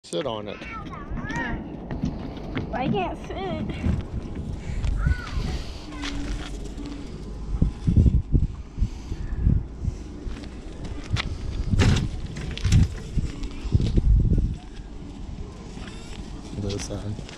Sit on it. I can't sit. This side.